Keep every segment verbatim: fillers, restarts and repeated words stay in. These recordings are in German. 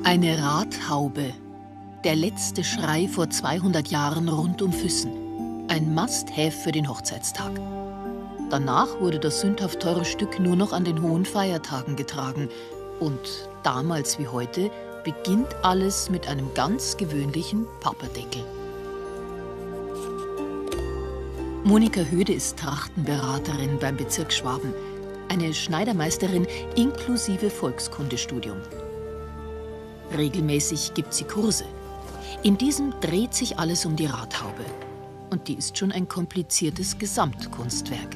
Eine Radhaube. Der letzte Schrei vor zweihundert Jahren rund um Füssen. Ein Must-have für den Hochzeitstag. Danach wurde das sündhaft teure Stück nur noch an den hohen Feiertagen getragen. Und damals wie heute beginnt alles mit einem ganz gewöhnlichen Papperdeckel. Monika Höde ist Trachtenberaterin beim Bezirk Schwaben. Eine Schneidermeisterin inklusive Volkskundestudium. Regelmäßig gibt sie Kurse. In diesem dreht sich alles um die Radhaube. Und die ist schon ein kompliziertes Gesamtkunstwerk.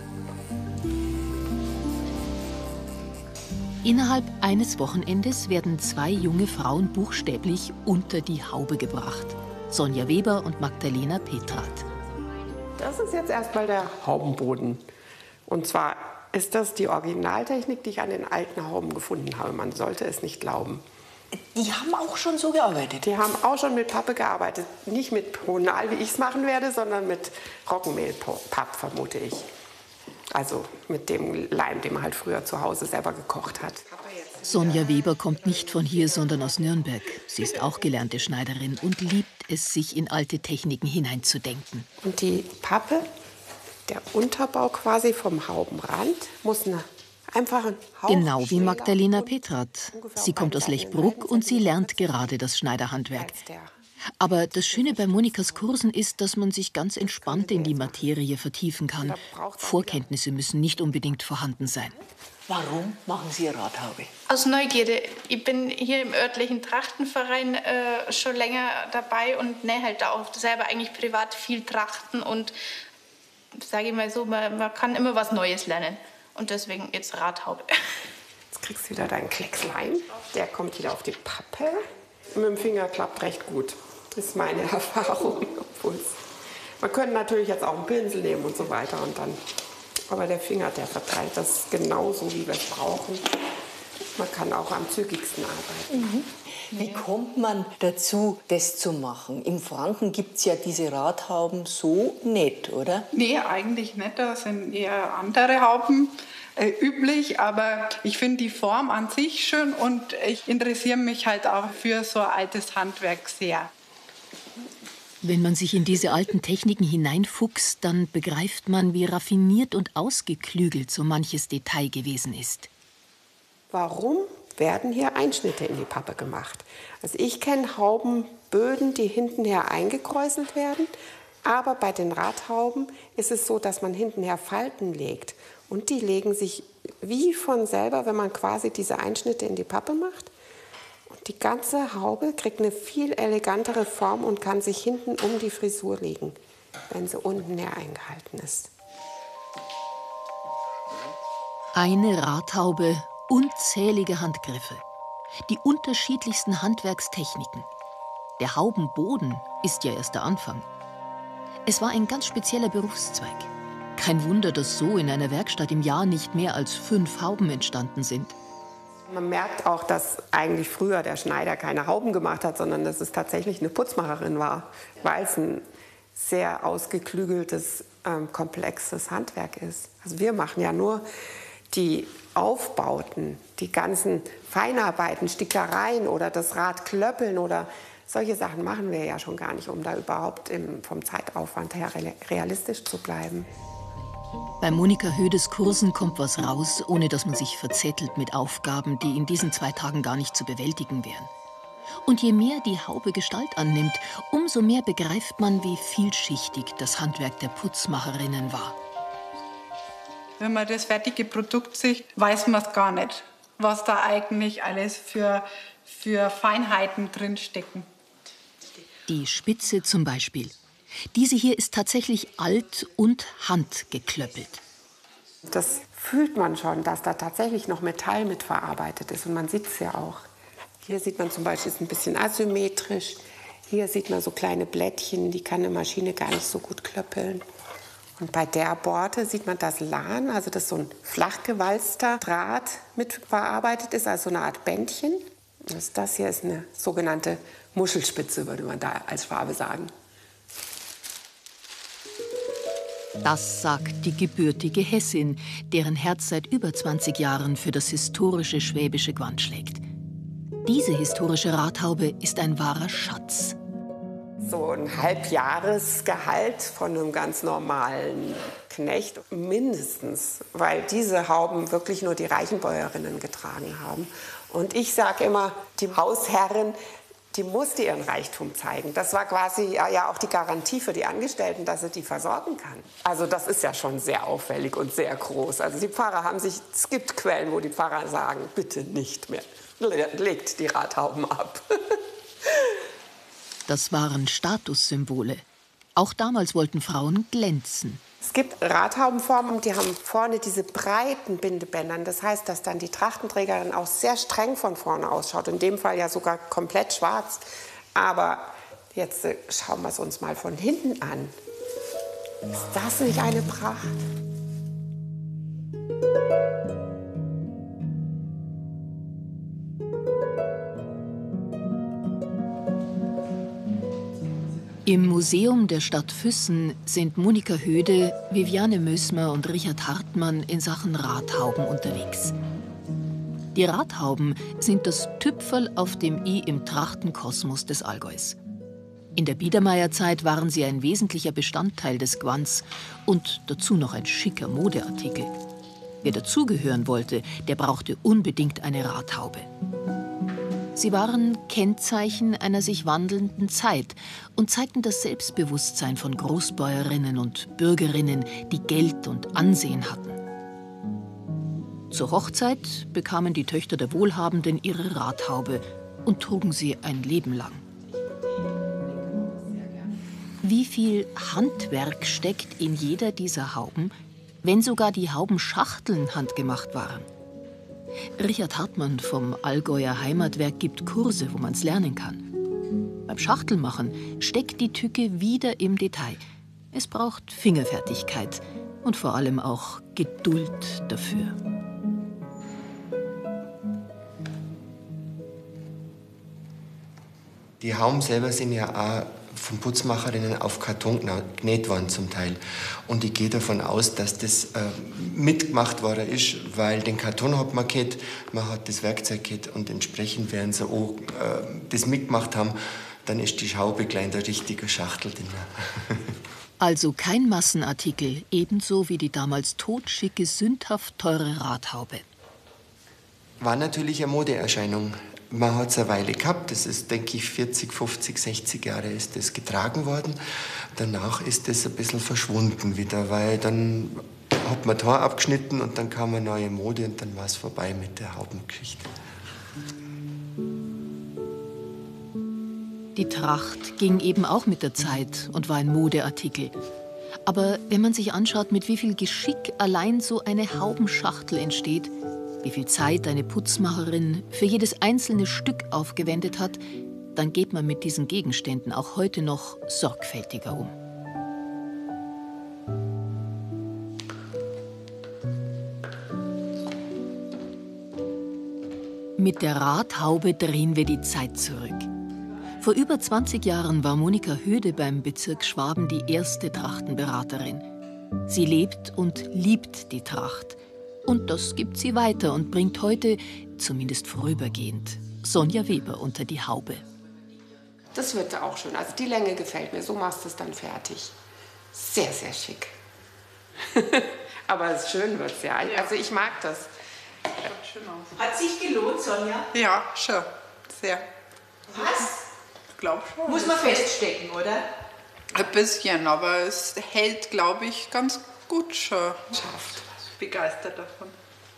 Innerhalb eines Wochenendes werden zwei junge Frauen buchstäblich unter die Haube gebracht. Sonja Weber und Magdalena Petrat. Das ist jetzt erstmal der Haubenboden. Und zwar ist das die Originaltechnik, die ich an den alten Hauben gefunden habe. Man sollte es nicht glauben. Die haben auch schon so gearbeitet? Die haben auch schon mit Pappe gearbeitet. Nicht mit Ponal, wie ich es machen werde, sondern mit Roggenmehlpapp, vermute ich. Also mit dem Leim, den man halt früher zu Hause selber gekocht hat. Sonja Weber kommt nicht von hier, sondern aus Nürnberg. Sie ist auch gelernte Schneiderin und liebt es, sich in alte Techniken hineinzudenken. Und die Pappe, der Unterbau quasi vom Haubenrand, muss eine einfache Hauch Genau wie Magdalena Petrat. Sie kommt aus Lechbruck und sie lernt gerade das Schneiderhandwerk. Aber das Schöne bei Monikas Kursen ist, dass man sich ganz entspannt in die Materie vertiefen kann. Vorkenntnisse müssen nicht unbedingt vorhanden sein. Warum machen Sie Radhaube? Aus Neugierde. Ich bin hier im örtlichen Trachtenverein äh, schon länger dabei und nähe halt auch selber eigentlich privat viel Trachten. Und sage ich mal so, man, man kann immer was Neues lernen. Und deswegen jetzt Radhaube. Jetzt kriegst du wieder deinen Klecksleim. Der kommt wieder auf die Pappe. Mit dem Finger klappt recht gut. Das ist meine Erfahrung. Man könnte natürlich jetzt auch einen Pinsel nehmen und so weiter. Und dann, aber der Finger, der verteilt das genauso, wie wir es brauchen. Man kann auch am zügigsten arbeiten. Mhm. Wie kommt man dazu, das zu machen? Im Franken gibt es ja diese Radhauben so nicht, oder? Nee, eigentlich nicht. Da sind eher andere Hauben äh, üblich. Aber ich finde die Form an sich schön und ich interessiere mich halt auch für so ein altes Handwerk sehr. Wenn man sich in diese alten Techniken hineinfuchst, dann begreift man, wie raffiniert und ausgeklügelt so manches Detail gewesen ist. Warum werden hier Einschnitte in die Pappe gemacht? Also ich kenne Haubenböden, die hintenher eingekräuselt werden, aber bei den Radhauben ist es so, dass man hintenher Falten legt. Und die legen sich wie von selber, wenn man quasi diese Einschnitte in die Pappe macht. Und die ganze Haube kriegt eine viel elegantere Form und kann sich hinten um die Frisur legen, wenn sie unten näher eingehalten ist. Eine Radhaube, unzählige Handgriffe, die unterschiedlichsten Handwerkstechniken. Der Haubenboden ist ja erst der Anfang. Es war ein ganz spezieller Berufszweig. Kein Wunder, dass so in einer Werkstatt im Jahr nicht mehr als fünf Hauben entstanden sind. Man merkt auch, dass eigentlich früher der Schneider keine Hauben gemacht hat, sondern dass es tatsächlich eine Putzmacherin war, weil es ein sehr ausgeklügeltes, ähm, komplexes Handwerk ist. Also wir machen ja nur die Aufbauten, die ganzen Feinarbeiten, Stickereien oder das Radklöppeln oder solche Sachen machen wir ja schon gar nicht, um da überhaupt im, vom Zeitaufwand her realistisch zu bleiben. Bei Monika Hödes Kursen kommt was raus, ohne dass man sich verzettelt mit Aufgaben, die in diesen zwei Tagen gar nicht zu bewältigen wären. Und je mehr die Haube Gestalt annimmt, umso mehr begreift man, wie vielschichtig das Handwerk der Putzmacherinnen war. Wenn man das fertige Produkt sieht, weiß man es gar nicht, was da eigentlich alles für, für Feinheiten drinstecken. Die Spitze zum Beispiel. Diese hier ist tatsächlich alt und handgeklöppelt. Das fühlt man schon, dass da tatsächlich noch Metall mit verarbeitet ist. Und man sieht es ja auch. Hier sieht man zum Beispiel, ist ein bisschen asymmetrisch. Hier sieht man so kleine Blättchen, die kann eine Maschine gar nicht so gut klöppeln. Und bei der Borte sieht man, dass Lahn, also das so ein flach gewalzter Draht mit verarbeitet ist, also so eine Art Bändchen. Das hier ist eine sogenannte Muschelspitze, würde man da als Farbe sagen. Das sagt die gebürtige Hessin, deren Herz seit über zwanzig Jahren für das historische schwäbische Gewand schlägt. Diese historische Rathaube ist ein wahrer Schatz. So ein Halbjahresgehalt von einem ganz normalen Knecht mindestens, weil diese Hauben wirklich nur die reichen Bäuerinnen getragen haben. Und ich sage immer, die Hausherrin, die musste ihren Reichtum zeigen. Das war quasi ja auch die Garantie für die Angestellten, dass sie die versorgen kann. Also das ist ja schon sehr auffällig und sehr groß. Also die Pfarrer haben sich, es gibt Quellen, wo die Pfarrer sagen, bitte nicht mehr, legt die Rathauben ab. Das waren Statussymbole. Auch damals wollten Frauen glänzen. Es gibt Rathaubenformen, die haben vorne diese breiten Bindebändern. Das heißt, dass dann die Trachtenträgerin auch sehr streng von vorne ausschaut. In dem Fall ja sogar komplett schwarz. Aber jetzt äh, schauen wir es uns mal von hinten an. Ist das nicht eine Pracht? Im Museum der Stadt Füssen sind Monika Höde, Viviane Mösmer und Richard Hartmann in Sachen Rathauben unterwegs. Die Rathauben sind das Tüpferl auf dem i im Trachtenkosmos des Allgäus. In der Biedermeierzeit waren sie ein wesentlicher Bestandteil des Gwanz und dazu noch ein schicker Modeartikel. Wer dazugehören wollte, der brauchte unbedingt eine Rathaube. Sie waren Kennzeichen einer sich wandelnden Zeit und zeigten das Selbstbewusstsein von Großbäuerinnen und Bürgerinnen, die Geld und Ansehen hatten. Zur Hochzeit bekamen die Töchter der Wohlhabenden ihre Rathaube und trugen sie ein Leben lang. Wie viel Handwerk steckt in jeder dieser Hauben, wenn sogar die Haubenschachteln handgemacht waren? Richard Hartmann vom Allgäuer Heimatwerk gibt Kurse, wo man es lernen kann. Beim Schachtelmachen steckt die Tücke wieder im Detail. Es braucht Fingerfertigkeit und vor allem auch Geduld dafür. Die Hauben selber sind ja auch von Putzmacherinnen auf Karton genäht worden zum Teil. Und ich gehe davon aus, dass das äh, mitgemacht worden ist, weil den Karton hat man gehabt, man hat das Werkzeug gehabt und entsprechend, während sie auch äh, das mitgemacht haben, dann ist die Haube gleich in der richtigen Schachtel drin. Also kein Massenartikel, ebenso wie die damals totschicke, sündhaft teure Rathaube. War natürlich eine Modeerscheinung. Man hat es eine Weile gehabt, das ist, denke ich, vierzig, fünfzig, sechzig Jahre ist das getragen worden. Danach ist das ein bisschen verschwunden wieder, weil dann hat man Tor abgeschnitten und dann kam eine neue Mode und dann war es vorbei mit der Haubengeschichte. Die Tracht ging eben auch mit der Zeit und war ein Modeartikel. Aber wenn man sich anschaut, mit wie viel Geschick allein so eine Haubenschachtel entsteht, wie viel Zeit eine Putzmacherin für jedes einzelne Stück aufgewendet hat, dann geht man mit diesen Gegenständen auch heute noch sorgfältiger um. Mit der Rathaube drehen wir die Zeit zurück. Vor über zwanzig Jahren war Monika Höde beim Bezirk Schwaben die erste Trachtenberaterin. Sie lebt und liebt die Tracht. Und das gibt sie weiter und bringt heute, zumindest vorübergehend, Sonja Weber unter die Haube. Das wird auch schön. Also die Länge gefällt mir. So machst du es dann fertig. Sehr, sehr schick. Aber schön wird es ja. Also ich mag das. Schaut schön aus. Hat sich gelohnt, Sonja? Ja, schon. Sehr. Was? Ich glaube schon. Muss man feststecken, oder? Ein bisschen, aber es hält, glaube ich, ganz gut schon. Schafft. Begeistert davon.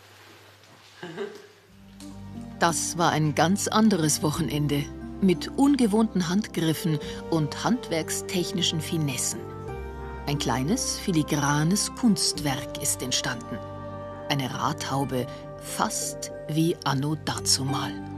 Das war ein ganz anderes Wochenende mit ungewohnten Handgriffen und handwerkstechnischen Finessen. Ein kleines, filigranes Kunstwerk ist entstanden. Eine Rathaube, fast wie anno dazumal.